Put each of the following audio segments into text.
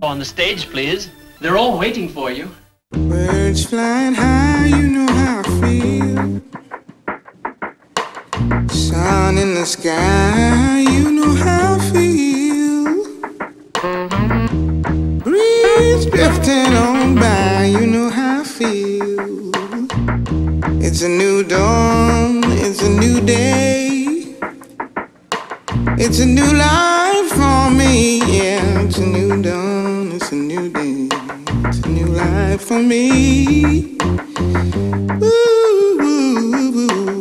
On the stage, please. They're all waiting for you. Birds flying high, you know how I feel. Sun in the sky, you know how I feel. Breeze drifting on by, you know how I feel. It's a new dawn, it's a new day. It's a new life for me, yeah. It's a new dawn, it's a new day. It's a new life for me. Ooh, ooh, ooh, ooh.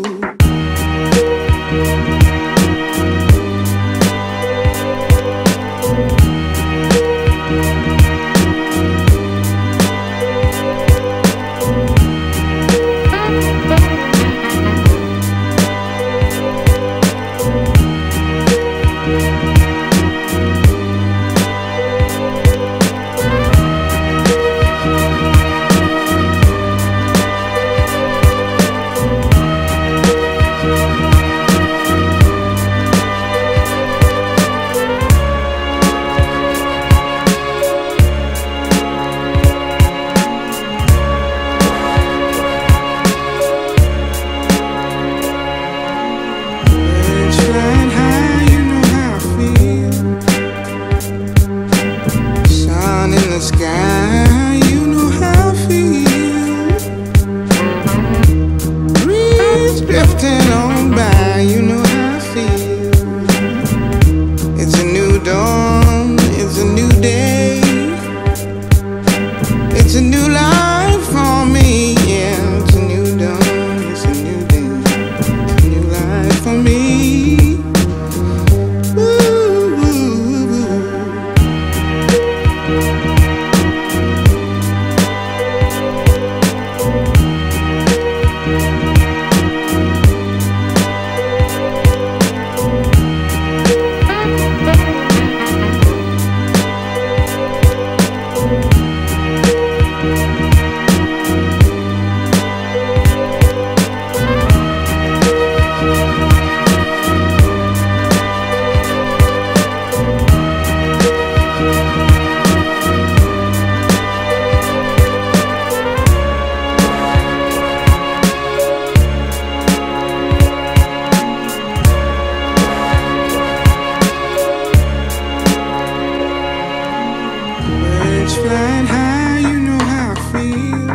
Flying high, you know how I feel.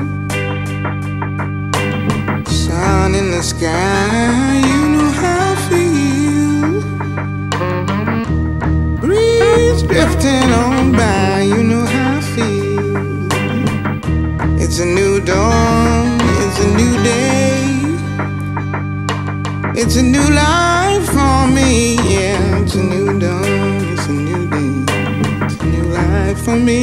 Sun in the sky, you know how I feel. Breeze drifting on by, you know how I feel. It's a new dawn, it's a new day. It's a new life for me, yeah. It's a new dawn, it's a new day. It's a new life for me.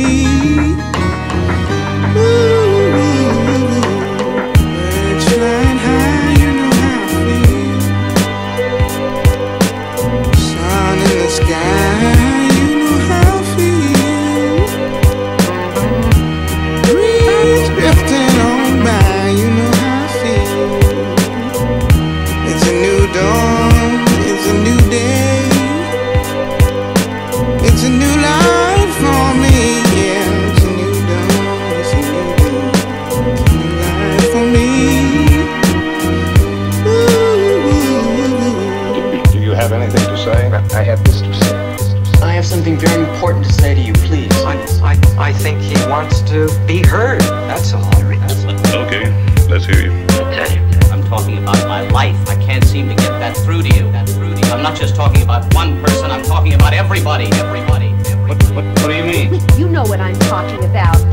I have this to say. I have something very important to say to you, please. I think he wants to be heard, that's all. Okay, let's hear you. I'm talking about my life. I can't seem to get that through to you. I'm not just talking about one person, I'm talking about everybody. What do you mean? You know what I'm talking about.